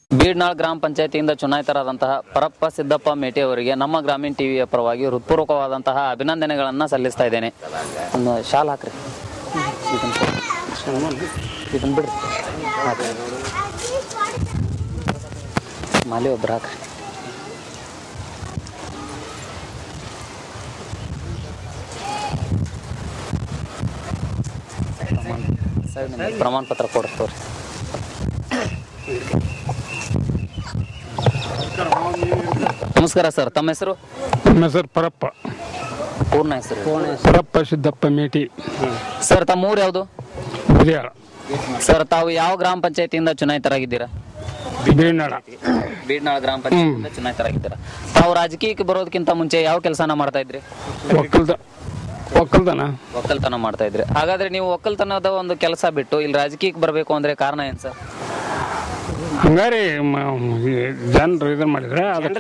ಬೀಡ್ನಾಳ್ ಗ್ರಾಮ ಪಂಚಾಯತಿಯಿಂದ ಚುನಾಯಿತರಾದಂತಹ ಪರಪ್ಪ ಸಿದ್ದಪ್ಪ ಮೇಟಿ ಅವರಿಗೆ ನಮ್ಮ ಗ್ರಾಮೀಣ ಟಿವಿಯ ಪರವಾಗಿ ಹೃತ್ಪೂರ್ವಕವಾದಂತಹ ಅಭಿನಂದನೆಗಳನ್ನು ಸಲ್ಲಿಸ್ತಾ ಇದ್ದೇನೆ. ಒಂದು ಶಾಲ್ ಹಾಕ್ರಿ, ಇದನ್ನ ಬಿಡ್ರಿ, ಮಾಲಿ ಒಬ್ರು ಹಾಕ್ರಿ. ಪ್ರಮಾಣ ಪತ್ರ ಕೊಡಿಸ್ತವ್ರಿ. ನಮಸ್ಕಾರ ಸರ್, ತಮ್ಮ ಹೆಸರು? ನಮ್ಮ ಹೆಸರು ಪರಪ್ಪ. ಪೂರ್ಣ ಹೆಸರು? ಪರಪ್ಪ ಸಿದ್ದಪ್ಪ ಮೇಟಿ. ಸರ್, ತಮ್ಮ ಊರು ಯಾವುದು? ಬಿರಿಯಾಳ. ಸರ್, ತಾವು ಯಾವ ಗ್ರಾಮ ಪಂಚಾಯತಿಯಿಂದ ಚುನಾಯಿತರಾಗಿದ್ದೀರಾ? ಬೀಡ್ನಾಳ. ಬೀಡ್ನಾಳ ಗ್ರಾಮ ಪಂಚಾಯತಿಯಿಂದ ಚುನಾಯಿತರಾಗಿದ್ದೀರಾ. ತಾವು ರಾಜಕೀಯಕ್ಕೆ ಬರೋದಕ್ಕಿಂತ ಮುಂಚೆ ಯಾವ ಕೆಲಸನ ಮಾಡ್ತಾ ಇದ್ರಿ? ಒಕ್ಕಲ್ತನ ಮಾಡ್ತಾ ಇದ್ರಿ. ಹಾಗಾದ್ರೆ ನೀವು ಒಕ್ಕಲ್ತನದ ಒಂದು ಕೆಲಸ ಬಿಟ್ಟು ಇಲ್ಲಿ ರಾಜಕೀಯಕ್ಕೆ ಬರಬೇಕು ಅಂದ್ರೆ ಕಾರಣ ಏನ್ ಸರ್? ಹಂಗಾರಿ ಜನರು ಇದನ್ನ ಮಾಡಿದ್ರೆ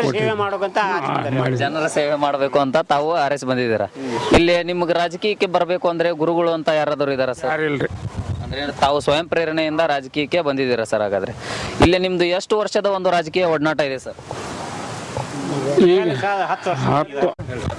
ಜನರ ಸೇವೆ ಮಾಡಬೇಕು ಅಂತ ತಾವು ಆರೈಸಿ ಬಂದಿದ್ದೀರಾ. ಇಲ್ಲಿ ನಿಮ್ಗೆ ರಾಜಕೀಯಕ್ಕೆ ಬರಬೇಕು ಅಂದ್ರೆ ಗುರುಗಳು ಅಂತ ಯಾರಾದರೂ ಇದಾರ ಸರ್? ಇಲ್ರಿ. ಅಂದ್ರೆ ತಾವು ಸ್ವಯಂ ಪ್ರೇರಣೆಯಿಂದ ರಾಜಕೀಯಕ್ಕೆ ಬಂದಿದ್ದೀರಾ ಸರ್? ಹಾಗಾದ್ರೆ ಇಲ್ಲಿ ನಿಮ್ದು ಎಷ್ಟು ವರ್ಷದ ಒಂದು ರಾಜಕೀಯ ಒಡನಾಟ ಇದೆ ಸರ್? 10.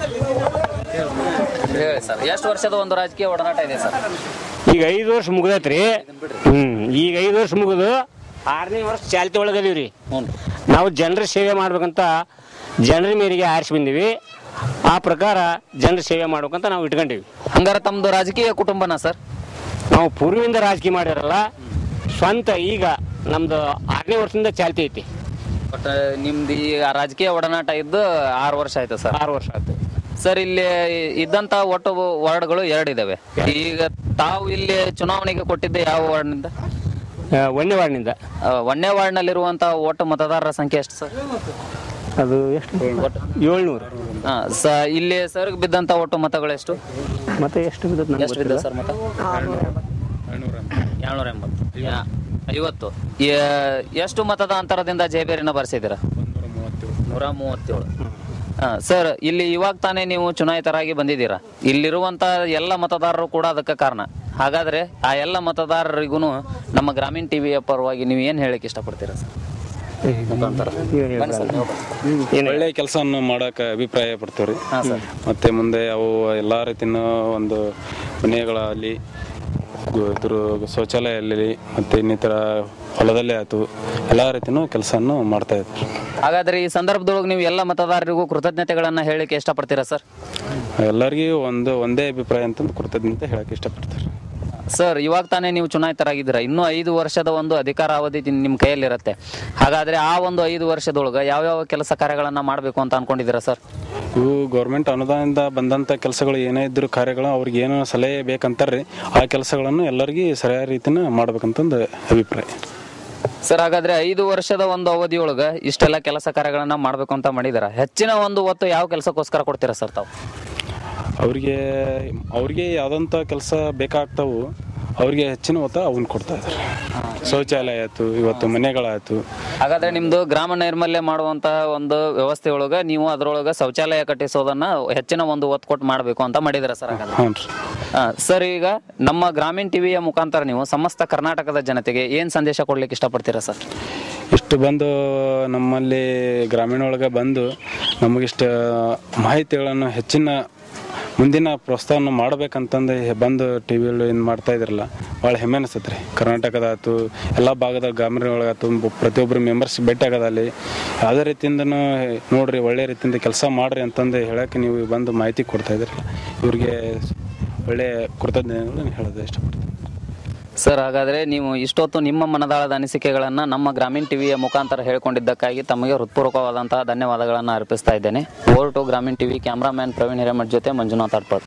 ಹೇಳಿ ಸರ್, ಎಷ್ಟು ವರ್ಷದ ಒಂದು ರಾಜಕೀಯ ಒಡನಾಟ ಇದೆ ಸರ್? ಈಗ 5 ವರ್ಷ ಮುಗ್ದೈತ್ರಿ. ಈಗ 5 ವರ್ಷ ಮುಗಿದು 6ನೇ ವರ್ಷ ಚಾಲ್ತಿ ಒಳಗದೀವ್ರಿ. ನಾವು ಜನರ ಸೇವೆ ಮಾಡ್ಬೇಕಂತ ಜನರ ಮೇರೆಗೆ ಆರಿಸಿ ಬಂದೀವಿ. ಆ ಪ್ರಕಾರ ಜನರ ಸೇವೆ ಮಾಡ್ಬೇಕಂತ ನಾವು ಇಟ್ಕೊಂಡಿವಿ. ಹಂಗಾರೆ ತಮ್ದು ರಾಜಕೀಯ ಕುಟುಂಬನ ಸರ್? ನಾವು ಪೂರ್ವದಿಂದ ರಾಜಕೀಯ ಮಾಡಿರಲ್ಲ, ಸ್ವಂತ ಈಗ ನಮ್ದು 6ನೇ ವರ್ಷದಿಂದ ಚಾಲ್ತಿ ಐತಿ. ಬಟ್ ನಿಮ್ದು ಈ ರಾಜಕೀಯ ಒಡನಾಟ ಇದ್ದು 6 ವರ್ಷ ಆಯ್ತು ಸರ್? 6 ವರ್ಷ ಆಯ್ತು ಸರ್. ಇಲ್ಲಿ ಇದ್ದಂತ ಒಟ್ಟು ವಾರ್ಡ್ಗಳು 2 ಇದಾವೆ. ಈಗ ತಾವು ಇಲ್ಲಿ ಚುನಾವಣೆಗೆ ಕೊಟ್ಟಿದ್ದೆ ಯಾವ ವಾರ್ಡ್ನಿಂದ? 1ನೇ ವಾರ್ಡ್ನಿಂದ. 1ನೇ ವಾರ್ಡ್ನಲ್ಲಿರುವಂತಹ ಒಟ್ಟು ಮತದಾರರ ಸಂಖ್ಯೆ ಎಷ್ಟು ಸರ್? ಅದು ಎಷ್ಟು? 700. ಇಲ್ಲಿ ಸರ್ಗ್ ಬಿದ್ದಂತ ಒಟ್ಟು ಮತಗಳು ಎಷ್ಟು? ಮತ್ತೆ ಎಷ್ಟು ಬಿದ್ದ ಸರ್ ಮತ? 750. ಎಷ್ಟು ಮತದ ಅಂತರದಿಂದ ಜಯಬೇರಿನ ಬರ್ಸಿದ್ದೀರಾ? 137. ಸರ್, ಇಲ್ಲಿ ಇವಾಗ ತಾನೇ ನೀವು ಚುನಾಯಿತರಾಗಿ ಬಂದಿದ್ದೀರಾ. ಇಲ್ಲಿರುವಂತ ಎಲ್ಲ ಮತದಾರರು ಕೂಡ ಅದಕ್ಕೆ ಕಾರಣ. ಹಾಗಾದ್ರೆ ಆ ಎಲ್ಲ ಮತದಾರರಿಗೂ ನಮ್ಮ ಗ್ರಾಮೀಣ ಟಿವಿಯ ಪರವಾಗಿ ನೀವು ಏನ್ ಹೇಳಕ್ ಇಷ್ಟಪಡ್ತೀರಾ ಸರ್? ಒಳ್ಳೆ ಕೆಲಸವನ್ನು ಮಾಡಕ್ಕೆ ಅಭಿಪ್ರಾಯ ಪಡ್ತೇವ್ರಿ. ಮತ್ತೆ ಮುಂದೆ ಅವು ಎಲ್ಲಾ ರೀತಿಯ ಒಂದು ಮನೆಗಳಲ್ಲಿ ಶೌಚಾಲಯದಲ್ಲಿ ಮತ್ತೆ ಇನ್ನಿತರ ಹೊಲದಲ್ಲೇ ಆಯ್ತು ಎಲ್ಲಾ ರೀತಿನೂ ಕೆಲಸವನ್ನು ಮಾಡ್ತಾ ಇದ್ರು. ಹಾಗಾದ್ರೆ ಈ ಸಂದರ್ಭದೊಳಗೆ ನೀವು ಎಲ್ಲ ಮತದಾರರಿಗೂ ಕೃತಜ್ಞತೆಗಳನ್ನ ಹೇಳಕ್ಕೆ ಇಷ್ಟಪಡ್ತೀರಾ ಸರ್? ಎಲ್ಲರಿಗೂ ಒಂದೇ ಅಭಿಪ್ರಾಯ ಅಂತ ಕೃತಜ್ಞತೆ ಹೇಳಕ್ ಇಷ್ಟಪಡ್ತಾರೆ ಸರ್. ಇವಾಗ ತಾನೇ ನೀವು ಚುನಾಯಿತರಾಗಿದ್ದೀರಾ, ಇನ್ನೂ 5 ವರ್ಷದ ಒಂದು ಅಧಿಕಾರ ಅವಧಿ ನಿಮ್ಮ ಕೈಯಲ್ಲಿರುತ್ತೆ. ಹಾಗಾದ್ರೆ ಆ ಒಂದು 5 ವರ್ಷದೊಳಗೆ ಯಾವ್ಯಾವ ಕೆಲಸ ಕಾರ್ಯಗಳನ್ನ ಮಾಡಬೇಕು ಅಂತ ಅನ್ಕೊಂಡಿದ್ದೀರಾ ಸರ್? ಇವು ಗೌರ್ಮೆಂಟ್ ಅನುದಾನದಿಂದ ಬಂದಂತ ಕೆಲಸಗಳು ಏನೇ ಇದ್ರು ಕಾರ್ಯಗಳು ಅವ್ರಿಗೆ ಏನೋ ಸಲಹೆ ಬೇಕಂತಾರ್ರಿ, ಆ ಕೆಲಸಗಳನ್ನು ಎಲ್ಲರಿಗೂ ಸರಿಯಾದ ರೀತಿನ ಮಾಡ್ಬೇಕಂತಂದು ಅಭಿಪ್ರಾಯ ಸರ್. ಹಾಗಾದ್ರೆ 5 ವರ್ಷದ ಒಂದು ಅವಧಿಯೊಳಗ ಇಷ್ಟೆಲ್ಲ ಕೆಲಸ ಕಾರ್ಯಗಳನ್ನ ಮಾಡ್ಬೇಕು ಅಂತ ಮಾಡಿದಾರ. ಹೆಚ್ಚಿನ ಒಂದು ಒತ್ತು ಯಾವ ಕೆಲಸಕ್ಕೋಸ್ಕರ ಕೊಡ್ತೀರಾ ಸರ್ ತಾವು? ಅವ್ರಿಗೆ ಯಾವ್ದಂತ ಕೆಲಸ ಬೇಕಾಗ್ತಾವು ಅವ್ರಿಗೆ ಹೆಚ್ಚಿನ ಒತ್ತ ಅವನ್ನ ಕೊಡ್ತಾ ಇದ್ದಾರೆ. ಶೌಚಾಲಯ ಆಯ್ತು, ಇವತ್ತು ಮನೆಗಳಾಯ್ತು. ಹಾಗಾದ್ರೆ ನಿಮ್ದು ಗ್ರಾಮ ನೈರ್ಮಲ್ಯ ಮಾಡುವಂತಹ ಒಂದು ವ್ಯವಸ್ಥೆ ಒಳಗ ನೀವು ಅದರೊಳಗ ಶೌಚಾಲಯ ಕಟ್ಟಿಸೋದನ್ನ ಹೆಚ್ಚಿನ ಒಂದು ಒತ್ತು ಕೊಟ್ಟು ಮಾಡ್ಬೇಕು ಅಂತ ಮಾಡಿದಾರ ಸರ್? ಸರ್, ಈಗ ನಮ್ಮ ಗ್ರಾಮೀಣ ಟಿವಿಯ ಮುಖಾಂತರ ನೀವು ಸಮಸ್ತ ಕರ್ನಾಟಕದ ಜನತೆಗೆ ಏನ್ ಸಂದೇಶ ಕೊಡ್ಲಿಕ್ಕೆ ಇಷ್ಟಪಡ್ತೀರಾ ಸರ್? ಇಷ್ಟು ಬಂದು ನಮ್ಮಲ್ಲಿ ಗ್ರಾಮೀಣ ಒಳಗೆ ಬಂದು ನಮಗಿಷ್ಟ ಮಾಹಿತಿಗಳನ್ನು ಹೆಚ್ಚಿನ ಮುಂದಿನ ಪ್ರೋತ್ಸಾಹವನ್ನು ಮಾಡ್ಬೇಕಂತಂದು ಬಂದು ಟಿವಿಯಲ್ಲಿ ಏನು ಮಾಡ್ತಾ ಇದ್ರಲ್ಲ, ಭಾಳ ಹೆಮ್ಮೆ ಅನಿಸ್ತೈತೆ ರೀ. ಕರ್ನಾಟಕದ ಆಯ್ತು ಎಲ್ಲ ಭಾಗದ ಗ್ರಾಮೀಣ ಒಳಗಾಯ್ತು ಪ್ರತಿಯೊಬ್ಬರು ಮೆಂಬರ್ಸ್ ಭೇಟಿ ಆಗೋದಲ್ಲಿ ಯಾವುದೇ ರೀತಿಯಿಂದನೂ ನೋಡ್ರಿ ಒಳ್ಳೆ ರೀತಿಯಿಂದ ಕೆಲಸ ಮಾಡ್ರಿ ಅಂತಂದು ಹೇಳಕ್ಕೆ ನೀವು ಬಂದು ಮಾಹಿತಿ ಕೊಡ್ತಾ ಇದ್ರಲ್ಲ, ಇವ್ರಿಗೆ ಒಳ್ಳೆಯ ಕೃತಜ್ಞತೆಗಳನ್ನು ಹೇಳೋದು ಇಷ್ಟಪಡ್ತೀನಿ ಸರ್. ಹಾಗಾದ್ರೆ ನೀವು ಇಷ್ಟೊತ್ತು ನಿಮ್ಮ ಮನದಾಳದ ಅನಿಸಿಕೆಗಳನ್ನು ನಮ್ಮ ಗ್ರಾಮೀಣ ಟಿವಿಯ ಮುಖಾಂತರ ಹೇಳ್ಕೊಂಡಿದ್ದಕ್ಕಾಗಿ ತಮಗೆ ಹೃತ್ಪೂರ್ವಕವಾದಂತಹ ಧನ್ಯವಾದಗಳನ್ನು ಅರ್ಪಿಸ್ತಾ ಇದ್ದೇನೆ. Over to Grameena TV, cameraman Praveen Hiremath ಜೊತೆ ಮಂಜುನಾಥ್ ಅಡ್ಪಾಳ್.